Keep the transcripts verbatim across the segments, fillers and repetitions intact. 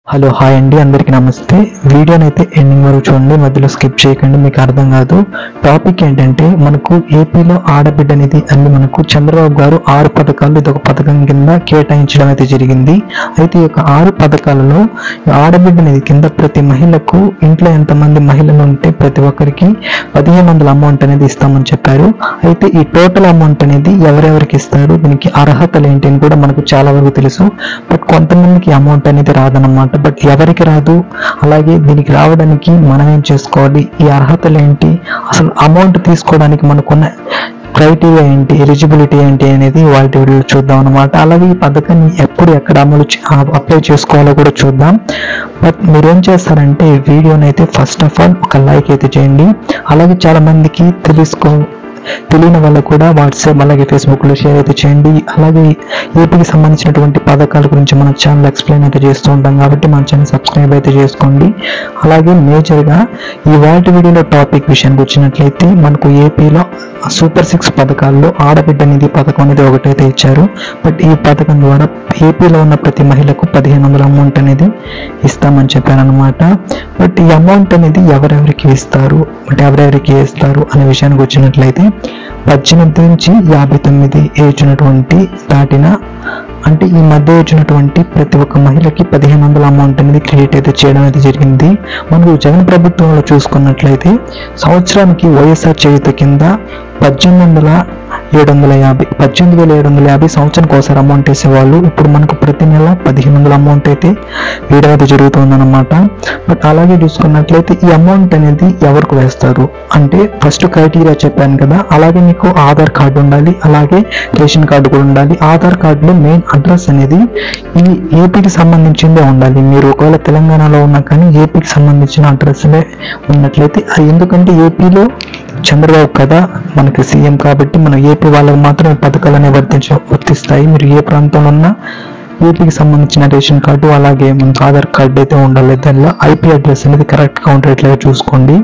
Hello hi అండి, అందరికీ నమస్తే. వీడియోని అయితే ఎండింగ్ వరకు చూడండి, మధ్యలో స్కిప్ చేయకండి, మీకు అర్థం కాదు. టాపిక్ ఏంటంటే మనకు ఏపీలో ఆడబిడ్డ నిధి అని మనకు చంద్రబాబు గారు ఆరు పథకాలు ఇది ఒక పథకం కింద కేటాయించడం అయితే జరిగింది. అయితే ఈ యొక్క ఆరు పథకాలలో ఆడబిడ్డ నిధి కింద ప్రతి మహిళకు ఇంట్లో ఎంతమంది మహిళలు ఉంటే ప్రతి ఒక్కరికి పదిహేను వందల అమౌంట్ అనేది ఇస్తామని చెప్పారు. అయితే ఈ టోటల్ అమౌంట్ అనేది ఎవరెవరికి ఇస్తారు, దీనికి అర్హతలు ఏంటి అని కూడా మనకు చాలా వరకు తెలుసు. బట్ కొంతమందికి అమౌంట్ అనేది రాదన్నమాట. బట్ ఎవరికి రాదు, అలాగే దీనికి రావడానికి మనం ఏం చేసుకోవాలి, ఈ అర్హతలు ఏంటి, అసలు అమౌంట్ తీసుకోవడానికి మనకున్న క్రైటీరియా ఏంటి, ఎలిజిబిలిటీ ఏంటి అనేది వాళ్ళ వీడియో చూద్దాం అనమాట. అలాగే ఈ పథకాన్ని ఎప్పుడు ఎక్కడ అమలు అప్లై చేసుకోవాలో కూడా చూద్దాం. బట్ మీరేం చేస్తారంటే ఈ వీడియోని అయితే ఫస్ట్ ఆఫ్ ఆల్ ఒక లైక్ అయితే చేయండి. అలాగే చాలా మందికి తెలుసుకో తెలియని వాళ్ళకు కూడా వాట్సాప్ అలాగే ఫేస్బుక్లో షేర్ అయితే చేయండి. అలాగే ఏపీకి సంబంధించినటువంటి పథకాల గురించి మన ఛానల్ ఎక్స్ప్లెయిన్ అయితే చేస్తూ ఉంటాం కాబట్టి మన ఛానల్ సబ్స్క్రైబ్ అయితే చేసుకోండి. అలాగే మేజర్గా ఈ వాటి వీడియోలో టాపిక్ విషయానికి వచ్చినట్లయితే మనకు ఏపీలో సూపర్ సిక్స్ పథకాల్లో ఆడబిడ్డ నిధి పథకం అనేది ఒకటైతే ఇచ్చారు. బట్ ఈ పథకం ద్వారా ఏపీలో ఉన్న ప్రతి మహిళకు పదిహేను వందల అమౌంట్ అనేది ఇస్తామని చెప్పారనమాట. బట్ ఈ అమౌంట్ అనేది ఎవరెవరికి ఇస్తారు, అంటే ఎవరెవరికి ఇస్తారు అనే విషయానికి వచ్చినట్లయితే పద్దెనిమిది నుంచి యాభై తొమ్మిది ఏజ్ ఉన్నటువంటి దాటిన అంటే ఈ మధ్య వచ్చినటువంటి ప్రతి ఒక్క మహిళకి పదిహేను వందల అమౌంట్ అనేది క్రియేట్ అయితే చేయడం అయితే జరిగింది. మనకు జగన్ ప్రభుత్వంలో చూసుకున్నట్లయితే సంవత్సరానికి వైఎస్ఆర్ చేయూత కింద పద్దెనిమిది వందల ఏడు వందల యాభై పద్దెనిమిది వేల ఏడు వందల యాభై సంవత్సరానికి ఒకసారి అమౌంట్ వేసేవాళ్ళు. ఇప్పుడు మనకు ప్రతి నెల పదిహేను వందల అమౌంట్ అయితే వేయడం అయితే జరుగుతుందన్నమాట. బట్ అలాగే చూసుకున్నట్లయితే ఈ అమౌంట్ అనేది ఎవరికి వేస్తారు అంటే ఫస్ట్ క్రైటీరియా చెప్పాను కదా, అలాగే మీకు ఆధార్ కార్డు ఉండాలి, అలాగే రేషన్ కార్డు కూడా ఉండాలి. ఆధార్ కార్డులో మెయిన్ అడ్రస్ అనేది ఈ ఏపీకి సంబంధించిందే ఉండాలి. మీరు ఒకవేళ తెలంగాణలో ఉన్నా కానీ ఏపీకి సంబంధించిన అడ్రస్లే ఉన్నట్లయితే, ఎందుకంటే ఏపీలో చంద్రబాబు కదా మనకి సీఎం కాబట్టి మన ఏపీ వాళ్ళకి మాత్రం ఈ పథకాలు అనేవి వర్తించ వర్తిస్తాయి. మీరు ఏ ప్రాంతంలో ఉన్నా ఏపీకి సంబంధించిన రేషన్ కార్డు అలాగే మనకు ఆధార్ కార్డు అయితే ఉండాలి. దానిలో ఐపీ అడ్రస్ అనేది కరెక్ట్గా ఉండేట్లుగా చూసుకోండి.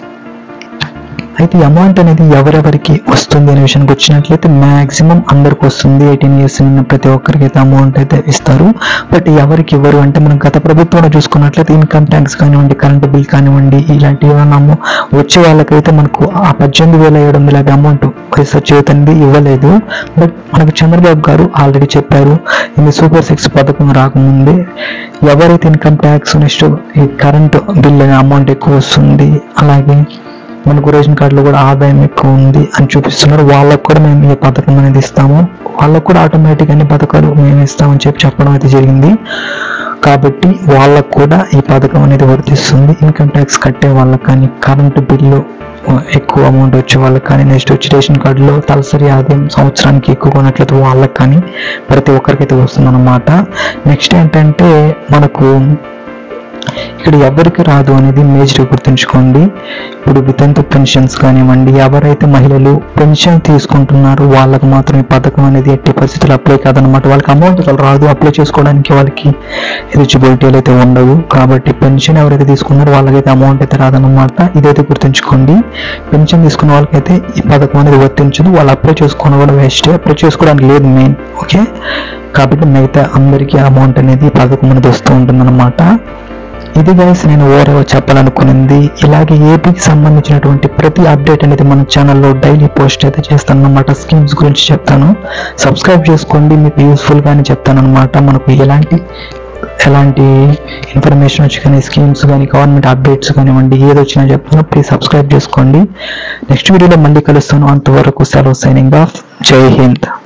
అయితే ఈ అమౌంట్ అనేది ఎవరెవరికి వస్తుంది అనే విషయానికి వచ్చినట్లయితే మ్యాక్సిమం అందరికి వస్తుంది. ఎయిటీన్ ఇయర్స్ ఉన్న ప్రతి ఒక్కరికి అయితే అమౌంట్ అయితే ఇస్తారు. బట్ ఎవరికి ఇవ్వరు అంటే మనం గత ప్రభుత్వంలో చూసుకున్నట్లయితే ఇన్కమ్ ట్యాక్స్ కానివ్వండి, కరెంటు బిల్ కానివ్వండి, ఇలాంటి ఏమైనా వచ్చే వాళ్ళకైతే మనకు ఆ పద్దెనిమిది వేల ఏడు వందల యాభై అమౌంట్ వైఎస్ఆర్ చేయూత అనేది ఇవ్వలేదు. బట్ మనకు చంద్రబాబు గారు ఆల్రెడీ చెప్పారు, ఇది సూపర్ సిక్స్ పథకం రాకముందే ఎవరైతే ఇన్కమ్ ట్యాక్స్ నెక్స్ట్ ఈ కరెంటు బిల్ అనే అమౌంట్ ఎక్కువ వస్తుంది, అలాగే మనకు రేషన్ కార్డులో కూడా ఆదాయం ఎక్కువ ఉంది అని చూపిస్తున్నారు, వాళ్ళకు కూడా మేము ఈ పథకం అనేది ఇస్తాము, వాళ్ళకు కూడా ఆటోమేటిక్ అన్ని పథకాలు మేము ఇస్తామని చెప్పి చెప్పడం అయితే జరిగింది. కాబట్టి వాళ్ళకు కూడా ఈ పథకం అనేది వర్తిస్తుంది. ఇన్కమ్ ట్యాక్స్ కట్టే వాళ్ళకి కానీ, కరెంటు బిల్లు ఎక్కువ అమౌంట్ వచ్చే వాళ్ళకి కానీ, నెక్స్ట్ వచ్చి రేషన్ కార్డులో తలసరి ఆదాయం సంవత్సరానికి ఎక్కువ ఉన్నట్లయితే వాళ్ళకి కానీ ప్రతి ఒక్కరికైతే వస్తుంది అన్నమాట. నెక్స్ట్ ఏంటంటే మనకు ఇక్కడ ఎవరికి రాదు అనేది మేజర్ గుర్తుంచుకోండి. ఇప్పుడు వితంతు పెన్షన్స్ కానివ్వండి, ఎవరైతే మహిళలు పెన్షన్ తీసుకుంటున్నారో వాళ్ళకు మాత్రం ఈ పథకం అనేది ఎట్టి పరిస్థితులు అప్లై కాదనమాట. వాళ్ళకి అమౌంట్ రాదు, అప్లై చేసుకోవడానికి వాళ్ళకి ఎలిజిబిలిటీలు అయితే ఉండవు. కాబట్టి పెన్షన్ ఎవరైతే తీసుకున్నారో వాళ్ళకైతే అమౌంట్ అయితే రాదనమాట. ఇదైతే గుర్తుంచుకోండి. పెన్షన్ తీసుకున్న వాళ్ళకైతే ఈ పథకం అనేది వర్తించదు. వాళ్ళు అప్లై చేసుకోవడం కూడా వేస్ట్, అప్లై చేసుకోవడానికి లేదు మెయిన్. ఓకే, కాబట్టి మిగతా అందరికీ అమౌంట్ అనేది ఈ పథకం అనేది వస్తూ ఉంటుందన్నమాట. ఇది గైస్ నేను ఓవరాల్ చెప్పాలనుకున్నది. ఇలాగే ఏపీకి సంబంధించినటువంటి ప్రతి అప్డేట్ అనేది మన ఛానల్లో డైలీ పోస్ట్ అయితే చేస్తాను అనమాట. స్కీమ్స్ గురించి చెప్తాను, సబ్స్క్రైబ్ చేసుకోండి, మీకు యూస్ఫుల్గానే చెప్తాను అనమాట. మనకు ఎలాంటి ఎలాంటి ఇన్ఫర్మేషన్ వచ్చి కానీ, స్కీమ్స్ కానీ, గవర్నమెంట్ అప్డేట్స్ కానివ్వండి, ఏది వచ్చినా చెప్తాను, ప్లీజ్ సబ్స్క్రైబ్ చేసుకోండి. నెక్స్ట్ వీడియోలో మళ్ళీ కలుస్తాను. అంతవరకు సెలవు, సైనింగ్ ఆఫ్. జై హింద్.